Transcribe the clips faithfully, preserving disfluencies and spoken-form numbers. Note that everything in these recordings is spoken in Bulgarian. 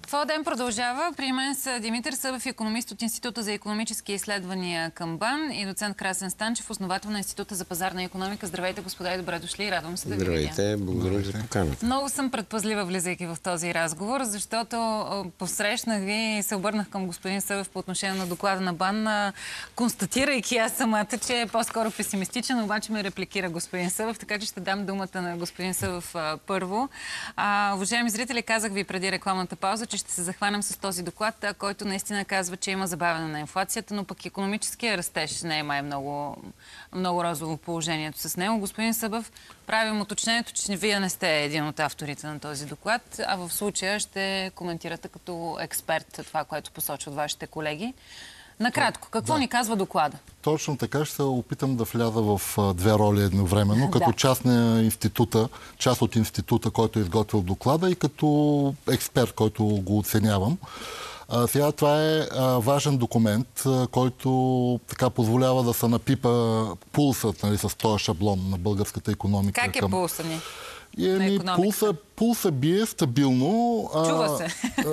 Твой ден продължава. При мен са Димитър Събев, икономист от Института за икономически изследвания към БАН и доцент Красен Станчев, основател на Института за пазарна икономика. Здравейте, господа, и добре дошли. Радвам се да ви видя. Здравейте, благодаря за поканата. Много съм предпазлива, влизайки в този разговор, защото посрещнах ви и се обърнах към господин Събев по отношение на доклада на БАН, констатирайки аз самата, че е по-скоро песимистичен, обаче ме репликира господин Събев, така че ще дам думата на господин Събев първо. А, уважаеми зрители, казах ви преди рекламната пауза, че ще се захванем с този доклад, който наистина казва, че има забавяне на инфлацията, но пък икономическия растеж не е май много, много розово положението с него. Господин Събев, правим уточнението, че вие не сте един от авторите на този доклад, а в случая ще коментирате като експерт това, което посочват вашите колеги. Накратко, какво да. ни казва доклада? Точно така, ще се опитам да вляза в две роли едновременно, като да. част на института, част от института, който е изготвил доклада и като експерт, който го оценявам. А, сега това е а, важен документ, а, който така позволява да се напипа пулсът, нали, с този шаблон на българската икономика. Как е към... пулса ни? И, ами, пулса, пулса бие стабилно. Чува се.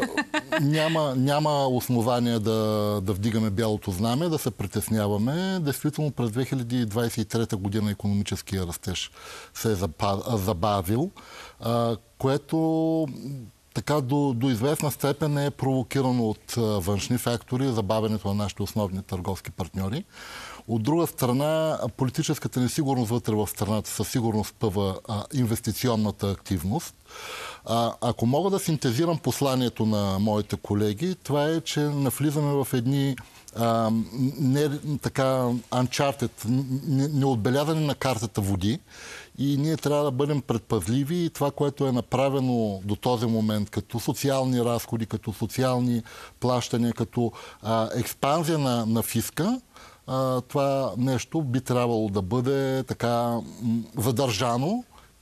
А, няма, няма основания да, да вдигаме бялото знаме, да се притесняваме. Действително през две хиляди двадесет и трета година икономическия растеж се е забавил, а, което така до, до известна степен е провокирано от а, външни фактори, забавянето на нашите основни търговски партньори. От друга страна, политическата несигурност вътре в страната със сигурност спъва а, инвестиционната активност. А, ако мога да синтезирам посланието на моите колеги, това е, че навлизаме в едни а, не така uncharted, неотбелязани на картата води и ние трябва да бъдем предпазливи и това, което е направено до този момент като социални разходи, като социални плащания, като а, експанзия на, на фиска, Uh, това нещо би трябвало да бъде така задържано,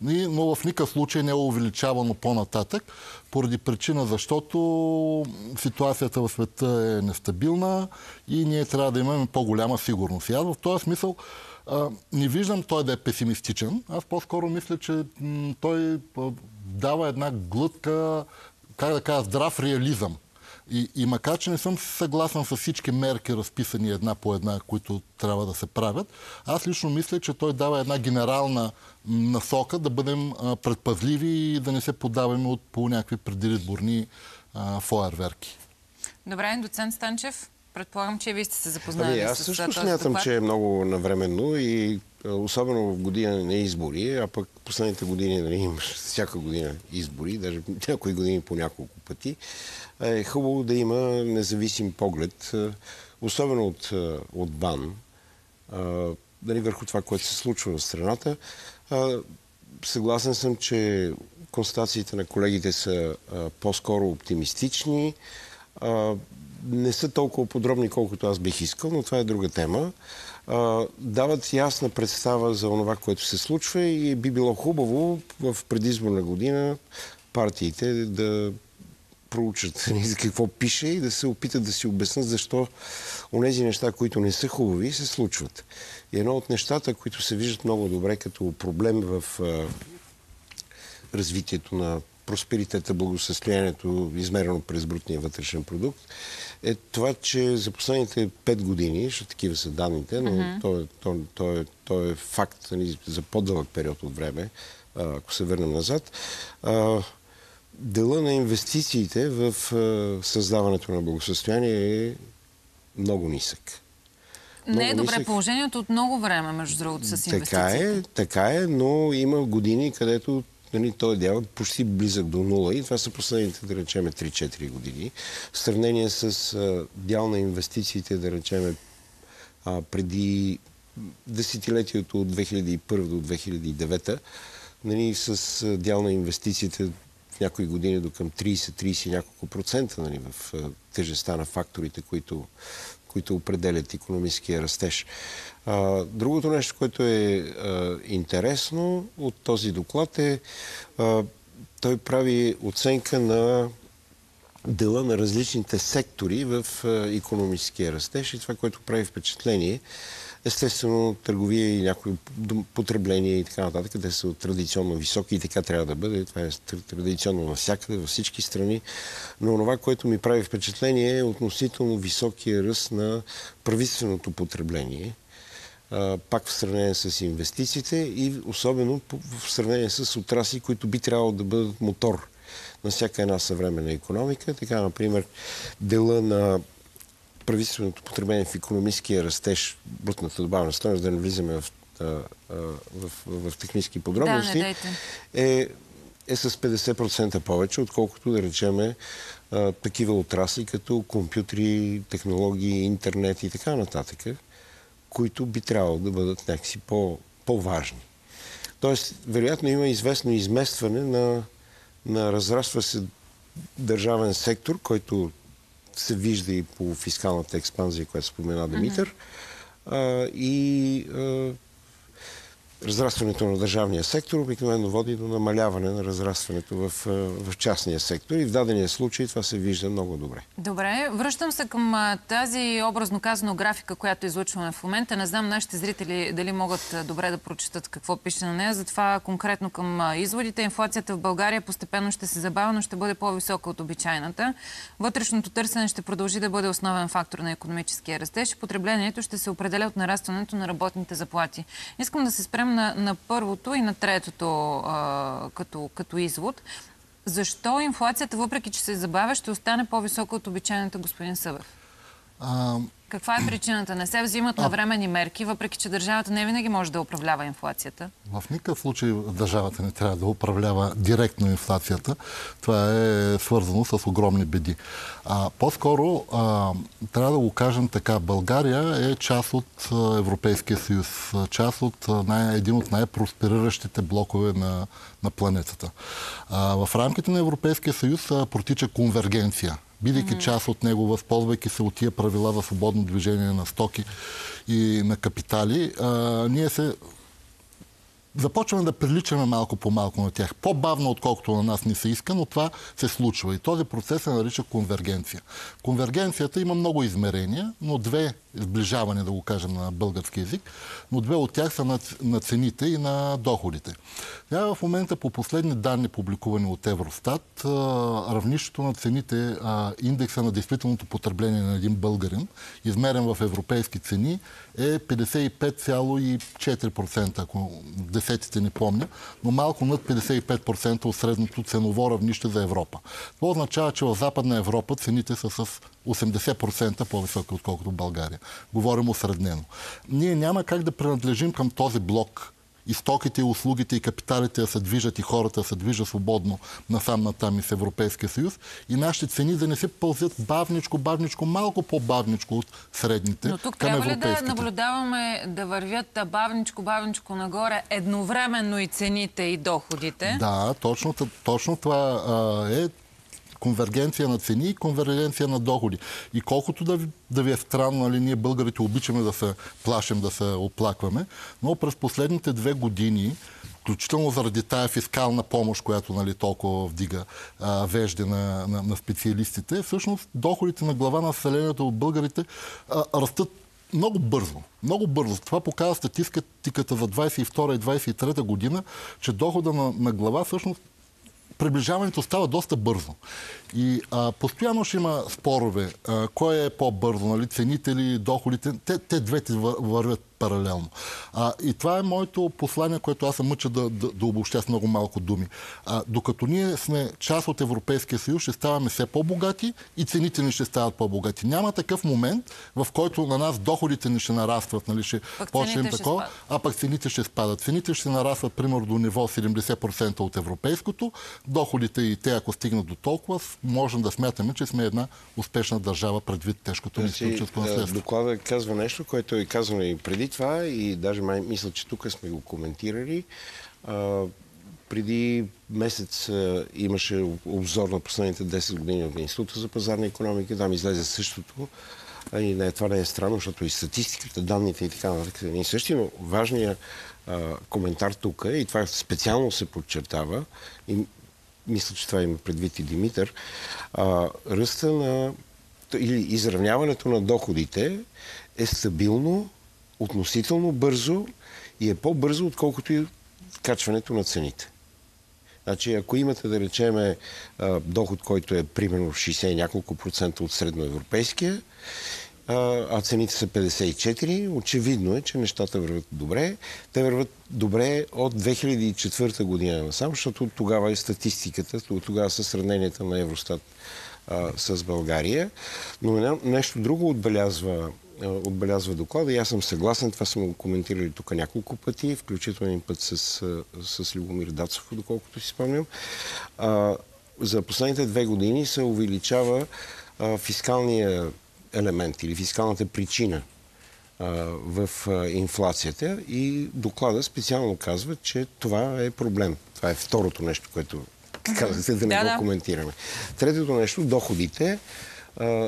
но в никакъв случай не е увеличавано по-нататък, поради причина, защото ситуацията в света е нестабилна и ние трябва да имаме по-голяма сигурност. И аз в този смисъл uh, не виждам той да е песимистичен. Аз по-скоро мисля, че м, той дава една глътка, как да кажа, здрав реализъм. И, и макар, че не съм съгласен с всички мерки, разписани една по една, които трябва да се правят, аз лично мисля, че той дава една генерална насока да бъдем а, предпазливи и да не се подаваме от по някакви предизборни фойерверки. Добре, доцент Станчев, предполагам, че вие сте се запознали ами, аз с също този смятам, доклад. че е много навременно и особено в година на избори, а пък последните години, нали, имаш всяка година избори, даже някои години по няколко пъти, е хубаво да има независим поглед, особено от, от БАН, нали, върху това, което се случва в страната. Съгласен съм, че констатациите на колегите са по-скоро оптимистични, не са толкова подробни, колкото аз бих искал, но това е друга тема. Дават ясна представа за това, което се случва и би било хубаво в предизборна година партиите да проучат за какво пише и да се опитат да си обяснят защо онези неща, които не са хубави, се случват. И едно от нещата, които се виждат много добре като проблем в а, развитието на просперитета, благосъстоянието, измерено през брутния вътрешен продукт, е това, че за последните пет години, защото такива са данните, но mm-hmm. то, е, то, то, е, то е факт, нали, за по-дълъг период от време, а, ако се върнем назад, а, дела на инвестициите в а, създаването на благосъстояние е много нисък. Не много е добре нисък. Положението от много време, между другото, с инвестициите. Така е, така е, но има години, където, нали, той дял е почти близък до нула и това са последните, да речеме, три-четири години. В сравнение с а, дял на инвестициите, да речеме, а, преди десетилетието от две хиляди и първа до две хиляди и девета, нали, с а, дял на инвестициите в някои години до към тридесет-тридесет и няколко процента, нали, в а, тежестта на факторите, които, които определят икономическия растеж. А, другото нещо, което е а, интересно от този доклад е, а, той прави оценка на дела на различните сектори в а, икономическия растеж и това, което прави впечатление Естествено, търговия и някои потребления и така нататък, те са традиционно високи и така трябва да бъде. Това е традиционно навсякъде, във всички страни. Но това, което ми прави впечатление, е относително високия ръст на правителственото потребление. Пак в сравнение с инвестициите и особено в сравнение с отрасли, които би трябвало да бъдат мотор на всяка една съвременна икономика. Така, например, дела на правителственото потребление в икономическия растеж, брутната добавена стойност, да не влизаме в, в, в, в технически подробности, да, е, е с петдесет процента повече, отколкото да речеме а, такива отрасли, като компютри, технологии, интернет и така нататък, които би трябвало да бъдат някакси по, по-важни. Тоест, вероятно има известно изместване на, на разраства се държавен сектор, който се вижда и по фискалната експанзия, която спомена Димитър, uh-huh. а, и а, разрастването на държавния сектор обикновено води до намаляване на разрастването в, в частния сектор и в дадения случай това се вижда много добре. Добре, връщам се към а, тази образно казано графика, която излъчваме в момента. Не знам нашите зрители дали могат а, добре да прочитат какво пише на нея. Затова конкретно към а, изводите. Инфлацията в България постепенно ще се забавя, но ще бъде по-висока от обичайната. Вътрешното търсене ще продължи да бъде основен фактор на икономическия растеж. Потреблението ще се определя от нарастването на работните заплати. Искам да се спрем На, на първото и на третото а, като, като извод. Защо инфлацията, въпреки че се забавя, ще остане по-висока от обичайната, господин Събев? А... Каква е причината? Не се взимат навременни мерки, въпреки че държавата не винаги може да управлява инфлацията? В никакъв случай държавата не трябва да управлява директно инфлацията. Това е свързано с огромни беди. А, по-скоро а, трябва да го кажем така. България е част от Европейския съюз. Част от най- един от най-проспериращите блокове на, на планетата. А, в рамките на Европейския съюз а, протича конвергенция. Бидейки mm-hmm. част от него, възползвайки се от тия правила за свободно движение на стоки и на капитали, а, ние се започваме да приличаме малко по малко на тях. По-бавно, отколкото на нас ни се иска, но това се случва. И този процес се нарича конвергенция. Конвергенцията има много измерения, но две, сближаване, да го кажем на български език, но две от тях са на, на цените и на доходите. Я в момента по последни данни, публикувани от Евростат, равнището на цените, индекса на действителното потребление на един българин, измерен в европейски цени, е петдесет и пет цяло и четири процента, ако десетите не помня, но малко над петдесет и пет процента от средното ценово равнище за Европа. Това означава, че в Западна Европа цените са с осемдесет процента по-високи, отколкото България. Говорим осреднено. Ние няма как да принадлежим към този блок. И стоките, и услугите, и капиталите да се движат, и хората да се движат свободно насам натам и с Европейския съюз. И нашите цени да не се пълзят бавничко, бавничко, малко по-бавничко от средните. Но тук към трябва ли европейските. Да наблюдаваме да вървят бавничко, бавничко нагоре едновременно и цените, и доходите? Да, точно, точно това а, е конвергенция на цени и конвергенция на доходи. И колкото да ви, да ви е странно, нали, ние българите обичаме да се плашим, да се оплакваме, но през последните две години, включително заради тая фискална помощ, която, нали, толкова вдига а, вежди на, на, на специалистите, всъщност доходите на глава на населението от българите а, растат много бързо. Много бързо. Това показва статистиката за двадесет и втора и двадесет и трета година, че дохода на, на глава всъщност приближаването става доста бързо. И а, постоянно ще има спорове. А, кой е по-бързо, нали? Цените или доходите? Те, те двете вървят паралелно. А, и това е моето послание, което аз се мъча да, да, да обобщя с много малко думи. А, докато ние сме част от Европейския съюз, ще ставаме все по-богати и цените ни ще стават по-богати. Няма такъв момент, в който на нас доходите ни ще нарастват, нали? Ще почнем такова, а пък цените ще спадат. Цените ще нарастват примерно до ниво седемдесет процента от европейското. Доходите и те, ако стигнат до толкова, можем да смятаме, че сме една успешна държава предвид тежкото ни историческо наследство. Докладът казва нещо, което е казано и преди това, и даже май, мисля, че тук сме го коментирали. А, преди месец а, имаше обзор на последните десет години от Института за пазарна икономика. Там излезе същото. А, и не, това не е странно, защото и статистиката, данните и така нататък са не същи, но важният а, коментар тук е, и това специално се подчертава, и мисля, че това има предвид и Димитър, а, ръста на или изравняването на доходите е стабилно относително бързо и е по-бързо, отколкото и качването на цените. Значи, ако имате, да речеме, доход, който е примерно шейсет и няколко процента от средноевропейския, а цените са петдесет и четири, очевидно е, че нещата върват добре. Те върват добре от две хиляди и четвърта година насам, защото тогава е статистиката, тогава са сравненията на Евростат а, с България. Но нещо друго отбелязва, а, отбелязва доклада и аз съм съгласен, това съм го коментирали тук няколко пъти, включително един път с, с Любомир Дацов, доколкото си спомням. А, за последните две години се увеличава а, фискалния елемент или фискалната причина а, в а, инфлацията и доклада специално казва, че това е проблем. Това е второто нещо, което казахте да не да, го да. коментираме. Третото нещо, доходите. А, а,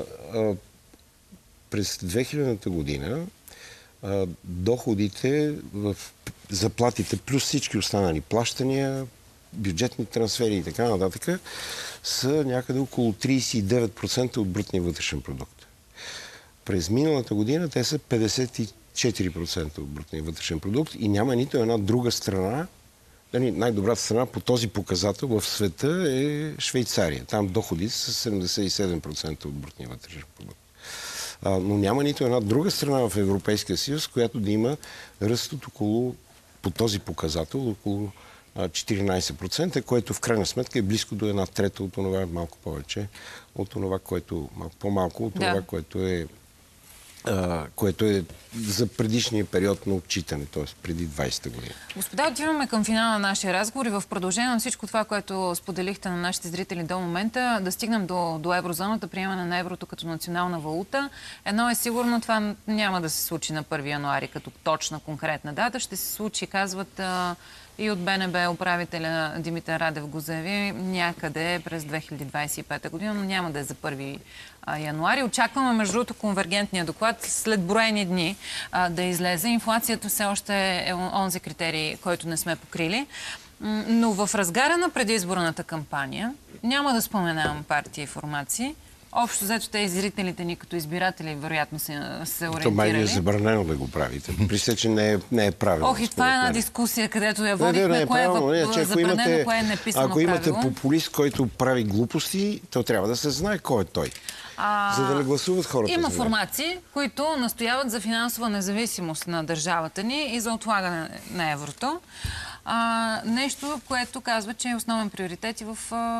през две хилядната година а, доходите в заплатите плюс всички останали плащания, бюджетни трансфери и така нататък са някъде около трийсет и девет процента от брутния вътрешен продукт. През миналата година те са петдесет и четири процента от брутния вътрешен продукт и няма нито една друга страна. Най-добрата страна по този показател в света е Швейцария. Там доходите са седемдесет и седем процента от брутния вътрешен продукт. А, но няма нито една друга страна в Европейския съюз, която да има ръст от около, по този показател, около четиринайсет процента, което в крайна сметка е близко до една трета от това, малко повече, от това, което, малко по-малко от това, да. което е Uh, което е за предишния период на отчитане, т.е. преди двайсета година. Господа, отиваме към финала на нашия разговор и в продължение на всичко това, което споделихте на нашите зрители до момента, да стигнем до, до еврозоната, приемане на еврото като национална валута. Едно е сигурно, това няма да се случи на първи януари като точна, конкретна дата. Ще се случи, казват а, и от БНБ управителя Димитър Радев го заяви, някъде през две хиляди двайсет и пета година, но няма да е за първи януари. Очакваме, между другото, конвергентния доклад след броени дни а, да излезе. Инфлацията все още е онзи критерий, който не сме покрили. Но в разгара на предизборната кампания, няма да споменавам партии и формации, общо взето те и зрителите ни като избиратели вероятно се, се ориентирали. То май не е забранено да го правите. При че не е, не е правилно. Ох, и това е една дискусия, където я водихме, не, не е кое е не, че забранено, имате, кое е неписано ако имате правило. популист, който прави глупости, то трябва да се знае кой е той. А, за да не гласуват хората. Има формации, които настояват за финансова независимост на държавата ни и за отлагане на еврото. А, нещо, което казва, че е основен приоритет и в,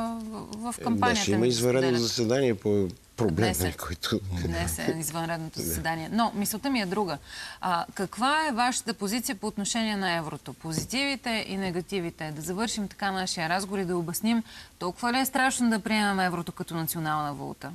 в кампанията. Днес има извънредно заседание по проблем, Днес е, който... Днес е извънредното заседание. Но мисълта ми е друга. А, каква е вашата позиция по отношение на еврото? Позитивите и негативите. Да завършим така нашия разговор и да обясним толкова ли е страшно да приемем еврото като национална валута?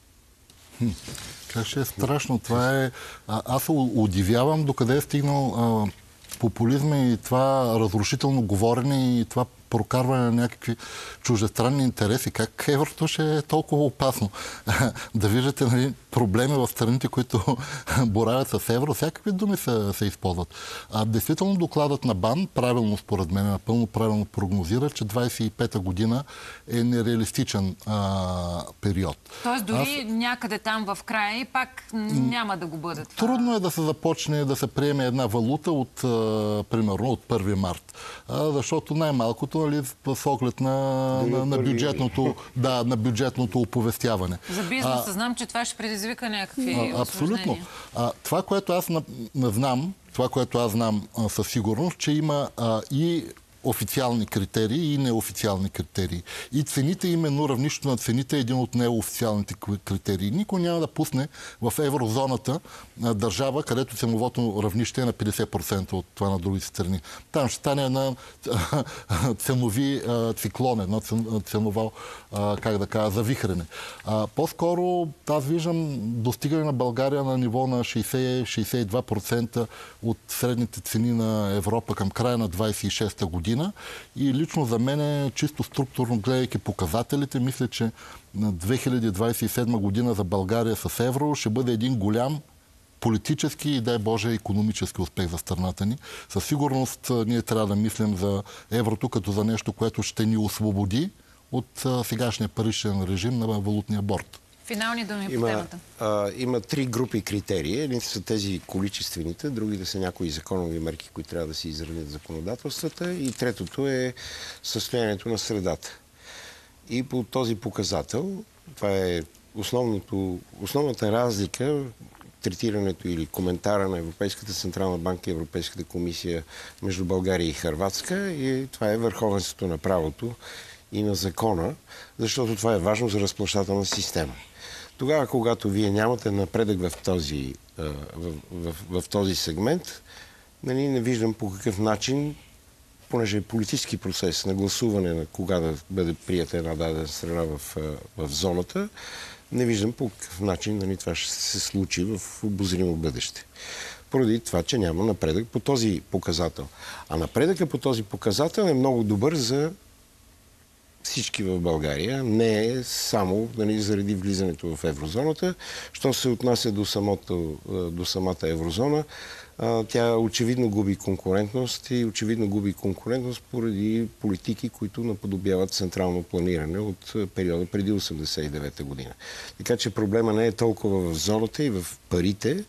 Как ще е страшно? Това е... А, аз се удивявам докъде е стигнал а, популизма и това разрушително говорене и това прокарване на някакви чуждестранни интереси. Как еврото ще е толкова опасно? Да виждате, нали, проблеми в страните, които боравят с евро, всякакви думи се, се използват. А, действително докладът на БАН, правилно според мен, напълно правилно прогнозира, че двайсет и пета година е нереалистичен а, период. Тоест дори Аз... някъде там в края и пак няма да го бъде това. Трудно е да се започне да се приеме една валута от, а, примерно, от първи март. А, защото най-малкото, нали, с оглед на, на, на, бюджетното, да, на бюджетното оповестяване. За бизнеса а, знам, че това ще предизвика някакви а, абсолютно. А, това, което аз на, не знам, това, което аз знам а, със сигурност, че има а, и официални критерии и неофициални критерии. И цените, именно равнището на цените е един от неофициалните критерии. Никой няма да пусне в еврозоната държава, където ценовото равнище е на петдесет процента от това на другите страни. Там ще стане една ценови циклон, едно ценово, как да кажа, завихрене. По-скоро аз виждам достигане на България на ниво на шейсет до шейсет и два процента от средните цени на Европа към края на двайсет и шеста година. И лично за мен е чисто структурно, гледайки показателите, мисля, че на две хиляди двайсет и седма година за България с евро ще бъде един голям политически и, дай Боже, икономически успех за страната ни. Със сигурност ние трябва да мислим за еврото като за нещо, което ще ни освободи от сегашния паричен режим на валутния борд. Финални думи по Има, темата. а, има три групи критерии. Едните са тези количествените, другите са някои законови мерки, които трябва да се изравнят законодателствата, и третото е състоянието на средата. И по този показател, това е основното, основната разлика, третирането или коментара на Европейската централна банка и Европейската комисия между България и Хърватска, и това е върховенството на правото и на закона, защото това е важно за разплащателна система. Тогава, когато вие нямате напредък в този, в, в, в, в този сегмент, нали, не виждам по какъв начин, понеже е политически процес на гласуване на кога да бъде прията една дадена страна в, в зоната, не виждам по какъв начин, нали, това ще се случи в обозримо бъдеще. Поради това, че няма напредък по този показател. А напредъкът по този показател е много добър за всички в България. Не е само, нали, заради влизането в еврозоната. Що се отнася до, самото, до самата еврозона, тя очевидно губи конкурентност и очевидно губи конкурентност поради политики, които наподобяват централно планиране от периода преди осемдесет и девета година. Така че проблема не е толкова в зоната и в парите,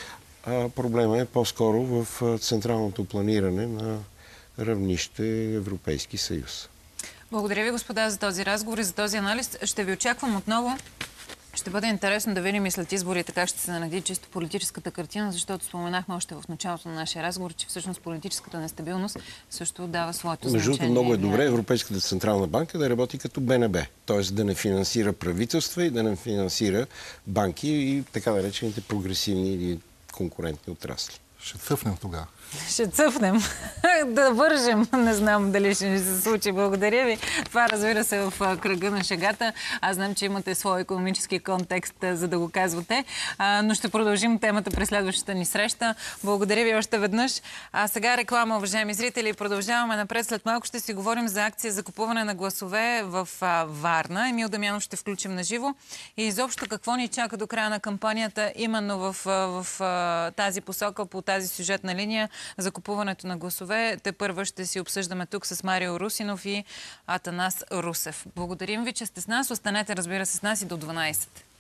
а проблема е по-скоро в централното планиране на равнище Европейски съюз. Благодаря ви, господа, за този разговор и за този анализ. Ще ви очаквам отново. Ще бъде интересно да видим и след изборите как ще се нареди чисто политическата картина, защото споменахме още в началото на нашия разговор, че всъщност политическата нестабилност също дава своето значение. Между другото, много е добре Европейската централна банка да работи като Б Н Б, т.е. да не финансира правителства и да не финансира банки и така наречените прогресивни или конкурентни отрасли. Ще цъфнем тогава. Ще цъфнем. Да вържем. Не знам дали ще ни се случи. Благодаря ви. Това, разбира се, в кръга на шегата. Аз знам, че имате свой икономически контекст, за да го казвате. Но ще продължим темата през следващата ни среща. Благодаря ви още веднъж. А сега реклама, уважаеми зрители. Продължаваме напред. След малко ще си говорим за акция за купуване на гласове в Варна. Емил Дамянов ще включим на живо. И изобщо какво ни чака до края на кампанията именно в, в, в тази посока, по тази сюжетна линия за купуването на гласове. Те първа ще си обсъждаме тук с Марио Русинов и Атанас Русев. Благодарим ви, че сте с нас. Останете, разбира се, с нас и до дванайсет.